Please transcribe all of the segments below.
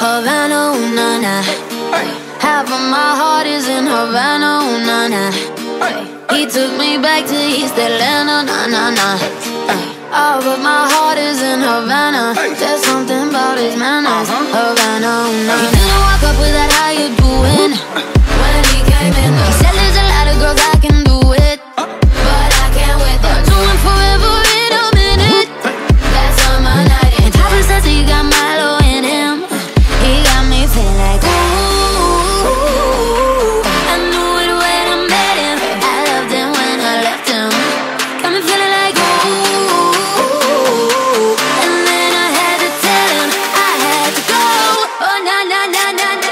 Havana, ooh, na, na. Half of my heart is in Havana, ooh, na, na. He took me back to East Atlanta, na, na, na. Oh, but my heart is in Havana. There's something about his manners. Havana, ooh, na, na. He didn't walk up with that, how you doing? When he came in, he said there's a lot of girls I can do it, but I can't with her. Doing forever in a minute. That's on my night. And Papa says he got Milo in him. He got me feeling like ooh. I knew it when I met him. I loved him when I left him. Got me feeling like ooh. And then I had to tell him I had to go. Oh, na, na, na, na, na.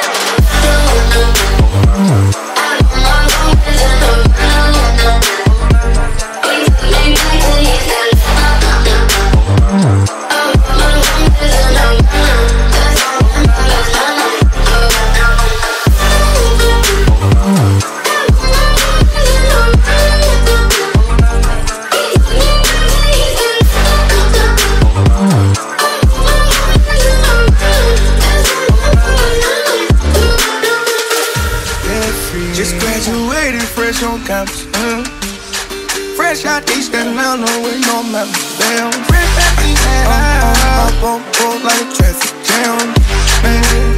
Just graduated, fresh on campus. Fresh out East Atlanta with no mountains. Damn, fresh out East Atlanta. Up on board like a traffic jam. Man.